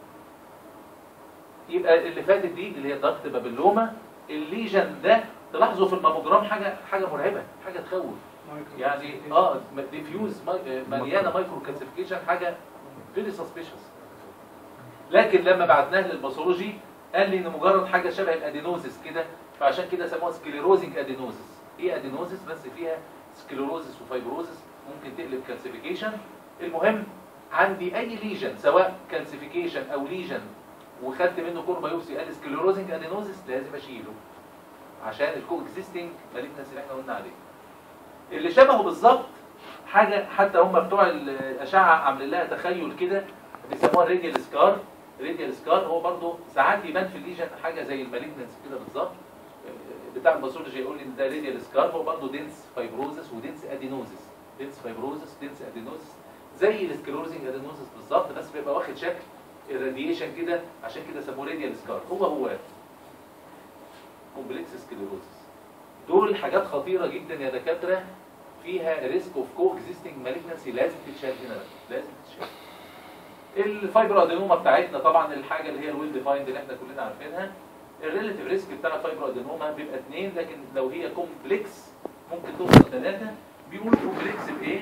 يبقى اللي فاتت دي اللي هي ضغط بابلوما. الليجن ده تلاحظوا في الماموجرام حاجه حاجه مرعبه، حاجه تخوف. يعني اه ديفيوز مليانه مايكرو كالسيفيكيشن، حاجه فيري سسبيشس. لكن لما بعتناه للباثولوجي قال لي ان مجرد حاجه شبه الادينوزيس كده، فعشان كده سموها سكليروزنج ادينوزيس. ايه ادينوزيس؟ بس فيها سكليروزيس وفايبروزيس، ممكن تقلب كالسيفيكيشن. المهم عندي اي ليجن سواء كالسيفيكيشن او ليجن وخدت منه كور بايوبسي قال سكليروزنج ادينوزيس، لازم اشيله عشان الكو اكزيستنج مالجنسي اللي احنا قلنا عليه. اللي شبهه بالظبط حاجه حتى هم بتوع الاشعه عاملين لها تخيل كده، بيسموها الراديال سكار. الراديال سكار هو برضه ساعات يبان في الليجن حاجه زي المالجنسي كده بالظبط. بتاع الباثولوجي يقول لي ان ده راديال سكار، هو برضه دينس فايبروزس ودينس ادينوزيس. دينس فايبروزس دينس ادينوزيس زي السكليروزنج ادينوزيس بالظبط، بس بيبقى واخد شكل الراديشن كده، عشان كده سموه راديال سكار. هو هو كومبلكس سكليروزس. دول حاجات خطيره جدا يا دكاتره، فيها ريسك اوف كو اكزيستنج مالجنسي، لازم تتشال هنا، لازم تتشال. الفايبرو ادينوما بتاعتنا طبعا الحاجه اللي هي الويل ديفايند اللي احنا كلنا عارفينها. الريلاتيف ريسك بتاع الفايبرو ادينوما بيبقى اثنين، لكن لو هي كومبلكس ممكن توصل ثلاثه. بيقول كومبلكس بايه؟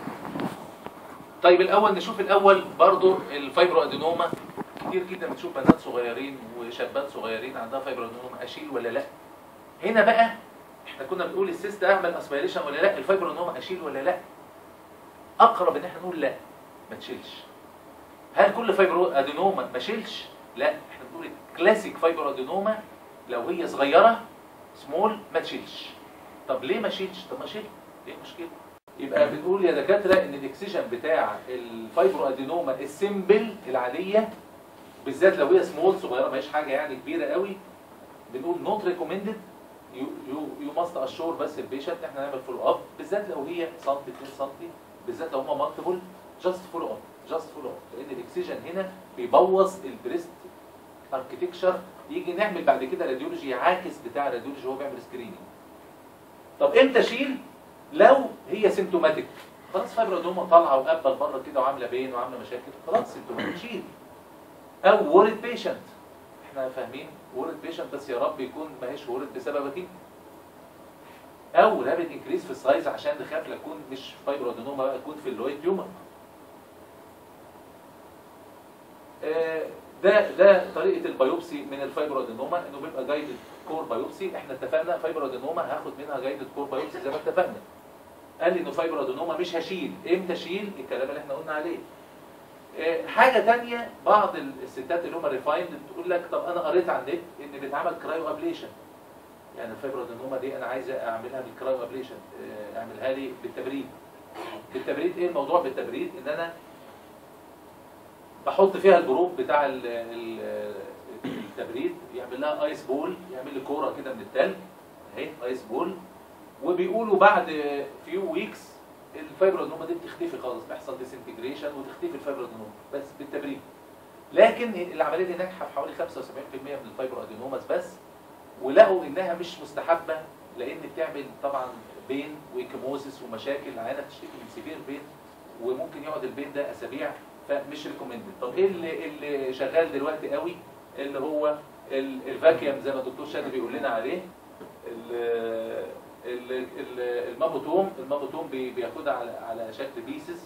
طيب الاول نشوف الاول برضو الفايبرو ادينوما. كتير جدا بتشوف بنات صغيرين وشابات صغيرين عندها فايبرو ادينوما، اشيل ولا لا؟ هنا بقى احنا كنا بنقول السيست اعمل اسبيريشن ولا لا، الفايبرو ادينوما اشيل ولا لا؟ اقرب ان احنا نقول لا ما تشيلش. هل كل فايبرو ادينوما ما شيلش؟ لا، احنا بنقول كلاسيك فايبرو ادينوما لو هي صغيره سمول ما تشيلش. طب ليه ما شيلش؟ طب ما شيل، ايه المشكله؟ يبقى بنقول يا دكاتره ان الاكسجين بتاع الفايبرو ادينوما السيمبل العاديه بالذات لو هي سمول صغيره ما هيش حاجه يعني كبيره قوي، بنقول نوت ريكومندد. يو يو يو ماست اشور بس البيشنت احنا نعمل فولو اب، بالذات لو هي سنتي اتنين سنتي، بالذات لو هم مالتيبل جاست فولو اب جاست فولو اب، لان الاكسجين هنا بيبوظ البريست اركتكشر. يجي نعمل بعد كده راديولوجي عاكس بتاع الراديولوجي وهو بيعمل سكريننج. طب امتى اشيل؟ لو هي سيمتوماتيك، خلاص فايبرو ادينوما طالعه وقبل بره كده وعامله بين وعامله مشاكل، خلاص سيمتوماتيك شيل. او وورد بيشنت، احنا فاهمين وورد بيشنت بس يا رب يكون ما هيش وورد بسبب اكيد. او رابد انكريس في السايز عشان نخاف لا تكون مش فايبرو ادينوما بقى تكون في اللويد تيومر. ده ده طريقه البيوبسي من الفايبرو ادينوما، انه بيبقى جايدد كور بايوبسي. احنا اتفقنا فايبرو ادينوما هاخد منها جايدد كور بايوبسي زي ما اتفقنا. قال لي انه فايبرو ادينوما مش هشيل، امتى اشيل؟ الكلام اللي احنا قلنا عليه. حاجه ثانيه، بعض الستات اللي هم ريفايند بتقول لك طب انا قريت على النت ان بيتعمل كرايو ابليشن، يعني الفايبرو ادينوما دي انا عايزه اعملها بالكرايو ابليشن، اعملها لي بالتبريد. بالتبريد ايه الموضوع بالتبريد؟ ان انا بحط فيها الجروب بتاع التبريد، يعمل لها ايس بول، يعمل لي كوره كده من التلج اهي ايس بول، وبيقولوا بعد فيو ويكس الفايبرو ادينوما دي بتختفي خالص، بيحصل ديسنتجريشن وتختفي الفايبرو ادينوما بس بالتبريد. لكن العمليه دي ناجحه في حوالي خمسة وسبعين بالمية من الفايبرو ادينوماز بس. ولقوا انها مش مستحبه لان بتعمل طبعا بين وكيموزيس ومشاكل، العيانه بتشتكي من سيفير بين وممكن يقعد البين ده اسابيع، فمش ريكومندد. طب ايه اللي اللي شغال دلوقتي قوي؟ اللي هو الفاكيوم زي ما الدكتور شادي بيقول لنا عليه، المابوتوم. المابوتوم بياخدها على على شكل بيسز.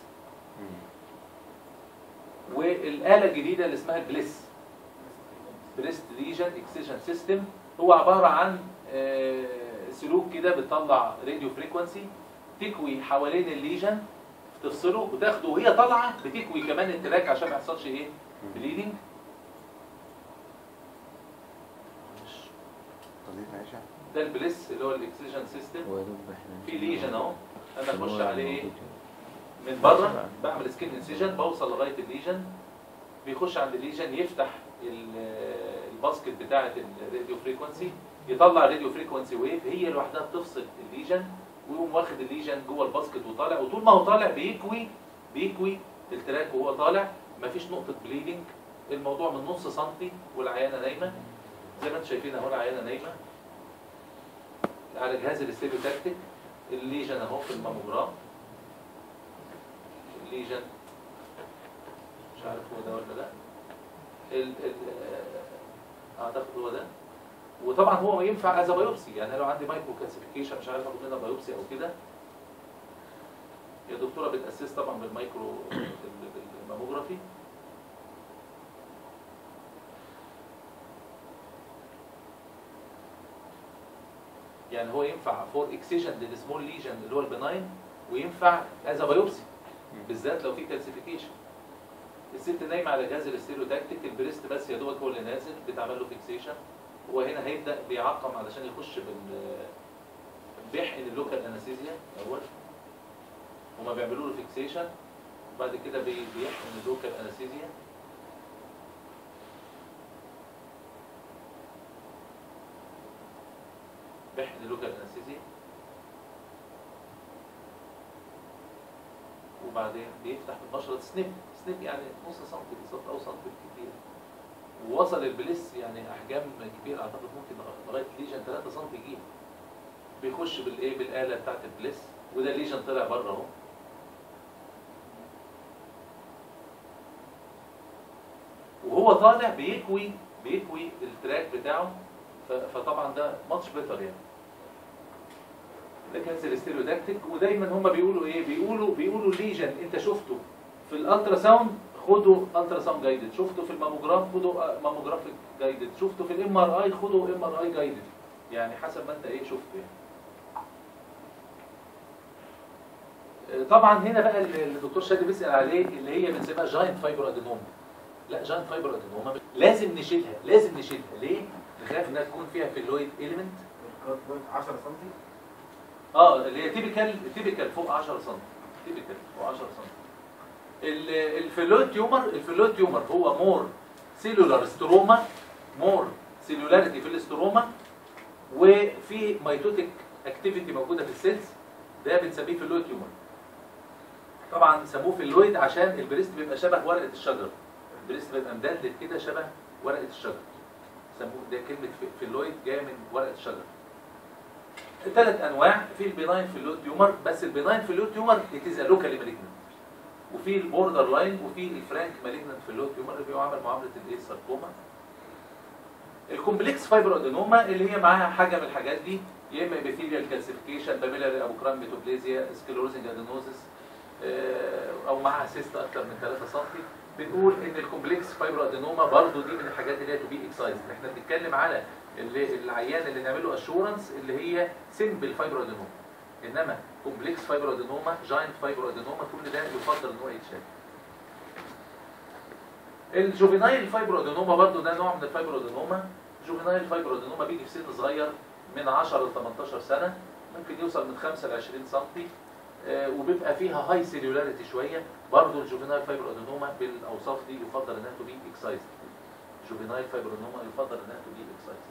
والاله الجديده اللي اسمها البليس، بريست ليجن اكسيشن سيستم، هو عباره عن سلوك كده بتطلع راديو فريكونسي تكوي حوالين الليجن، تفصله وتاخده وهي طالعه بتكوي كمان التراك عشان ما يحصلش ايه؟ بليدنج. ده البليس اللي هو الاكسيشن سيستم. في ليجن اهو، انا اخش عليه ايه؟ من بره، بعمل سكين انسيجن، بوصل لغايه الليجن، بيخش عند الليجن يفتح الباسكت بتاعه الراديو فريكونسي، يطلع راديو فريكونسي ويف، هي لوحدها بتفصل الليجن ويقوم واخد الليجن جوه الباسكت وطالع، وطول ما هو طالع بيكوي بيكوي التراك وهو طالع، مفيش نقطه بليدنج. الموضوع من نص سنتي والعيانه نايمه زي ما انتم شايفين اهو، العيانه نايمه على جهاز الاستيريوتاكتيك. الليجن اهو في الماموجرام، الليجن مش عارف هو ده ولا لا، ال ال اعتقد هو ده. وطبعا هو ينفع از بايوبسي، يعني لو عندي مايكرو كلاسيفيكيشن مش عارف اخد منها بايوبسي او كده، يا دكتوره بتاسس طبعا بالمايكرو بالماموجرافي. يعني هو ينفع فور اكسيشن للسمول ليجن اللي هو البناين، وينفع از بايوبسي بالذات لو في كالسيفيكيشن. الست نايمه على جهاز الاستيريوتاكتيك، البريست بس يا دوبك هو اللي نازل، بيتعمل له فيكسيشن. هو هنا هيبدا بيعقم علشان يخش بال بيحقن اللوكال انستيزيا الاول، هما بيعملوا له فيكسيشن، وبعد كده بيحقن اللوكال انستيزيا. بيحقن اللوكال انستيزيا وبعدين بيفتح بالمشرط سنيب سنيب يعني نص سنتي بالظبط او سنتي بالكتير. ووصل البليس يعني احجام كبيره، اعتقد ممكن لغايه ليجن ثلاثة سنتي يجيب. بيخش بالايه بالاله بتاعت البليس، وده الليجن طلع بره اهو. وهو طالع بيكوي بيكوي التراك بتاعه، فطبعا ده ماتش بيتر يعني. ده كانسر الاستيريوداكتيك. ودايما هم بيقولوا ايه؟ بيقولوا بيقولوا الليجن انت شفته في الالترا ساوند خدوا الترا ساوند جايدد، شفته في الماموجراف خدوا ماموجرافيك جايدد، شفته في الام ار اي خدوا ام ار اي جايدد، يعني حسب ما انت ايه شفته يعني. طبعا هنا بقى اللي الدكتور شادي بيسال عليه اللي هي بنسميها جاينت فايبر ادينوما. لا، جاينت فايبر ادينوما لازم نشيلها، لازم نشيلها. ليه؟ نخاف انها تكون فيها فيلويد اليمنت عشرة سنتي. اه اللي هي تيبيكال تيبيكال فوق عشرة سم، تيبيكال فوق عشرة سم. الفيلويد تيومر الفيلويد تيومر هو مور سيلولار ستروما، مور سيلولاريتي في الاستروما، وفي ميتوتيك اكتيفيتي موجوده في السيلز، ده بنسميه فيلويد تيومر. طبعا سموه فيلويد عشان البريست بيبقى شبه ورقه الشجر، البريست بيبقى مدلل كده شبه ورقه الشجر، سموه ده كلمه فيلويد جايه من ورقه الشجر. ثلاث انواع، في البيناين فيلويد تيومر، بس البيناين فيلويد تيومر اتيز لوكالي مالجنت، وفي البوردر لاين، وفي الفرانك مالجنت فيلويد تيومر اللي بيعمل معامله الايه الساركوما. الكومبلكس فايبر ادينوما اللي هي معاها حاجه من الحاجات دي، يا اما ابيثيليال كالسيفيكيشن، بابيلاري ابوكرام ميتوبليزيا، سكلروزنج ادينوزس، او معاها سيست اكتر من ثلاثة سم. بنقول ان الكومبلكس فايبر ادينوما برضه دي من الحاجات اللي هي تو بي اكسايز. احنا بنتكلم على اللي العيان اللي نعمل له اشورنس اللي هي سمبل فايبر ادينوما، انما كومبلكس فايبر ادينوما، جاينت فايبر ادينوما، كل ده يفضل ان هو يتشال. الجوفينايل فايبر ادينوما برضه ده نوع من الفايبر ادينوما. جوفينايل فايبر ادينوما بيجي في سن صغير من عشرة ل ثمانية عشر سنه، ممكن يوصل من خمسة ل عشرين سم، آه وبيبقى فيها هاي سيلولاريتي شويه. برضه الجوفينايل فايبر ادينوما بالاوصاف دي يفضل انها تو بي اكسايز. جوفينايل فايبر ادينوما يفضل انها تو بي اكسايز.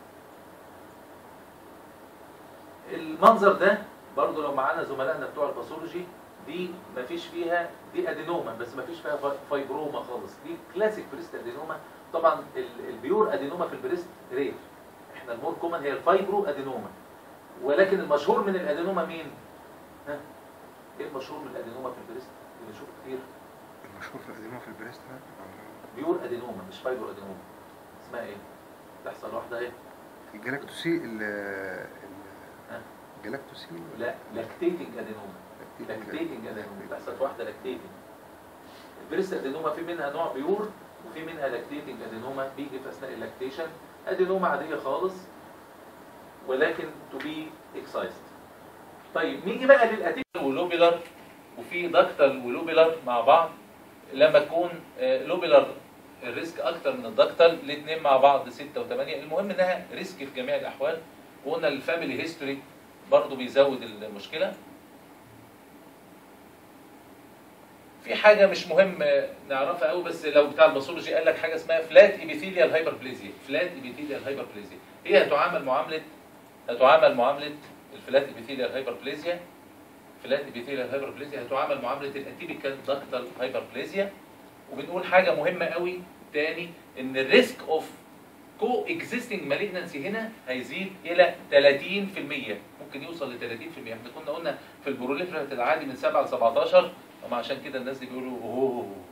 المنظر ده برضه لو معانا زملائنا بتوع الباثولوجي، دي مفيش فيها، دي ادينوما بس مفيش فيها فايبروما خالص، دي كلاسيك بريست ادينوما. طبعا البيور ادينوما في البريست رير، احنا المور كومن هي الفايبرو ادينوما، ولكن المشهور من الادينوما مين؟ ها؟ ايه المشهور من الادينوما في البريست اللي بنشوفه كتير؟ المشهور في الادينوما في البريست ده بيور ادينوما مش فايبرو ادينوما. اسمها ايه؟ تحصل واحده ايه؟ الجلاكتوسي ال ها؟ الجلاكتوسي لا لاكتيتنج ادينوما. لاكتيتنج ادينوما تحصل واحده لاكتيتنج. البريست ادينوما في منها نوع بيور وفي منها لاكتيتنج ادينوما بيجي في اثناء اللاكتيشن. ادينوما عاديه خالص ولكن تو بي اكسايزد. طيب نيجي بقى للاتيكال ولوبيلر، وفي داكتال ولوبيلر مع بعض. لما تكون لوبيلر الريسك اكتر من الداكتال، الاثنين مع بعض ستة وثمانية. المهم انها ريسك في جميع الاحوال. وقلنا الفاميلي هيستوري برضه بيزود المشكله. في حاجه مش مهم نعرفها قوي، بس لو بتاع الباثولوجي قال لك حاجه اسمها فلات ايبيثيليال هايبربليزيا. فلات ايبيثيليال هايبربليزيا هي هتعامل معامله هتعامل معامله الفلات ايبيثيليال هايبربليزيا. فلات ايبيثيليال هايبربليزيا هتعامل معامله الاتيبيكال داكتال هايبربليزيا. وبنقول حاجه مهمه قوي تاني، ان الريسك اوف كو اكزيستنج مالجنسي هنا هيزيد الى ثلاثين في المية، ممكن يوصل ل ثلاثين في المية. احنا كنا قلنا في البروليفرات العادي من سبعة ل سبعتاشر، وما عشان كده الناس دي بيقولوا اوه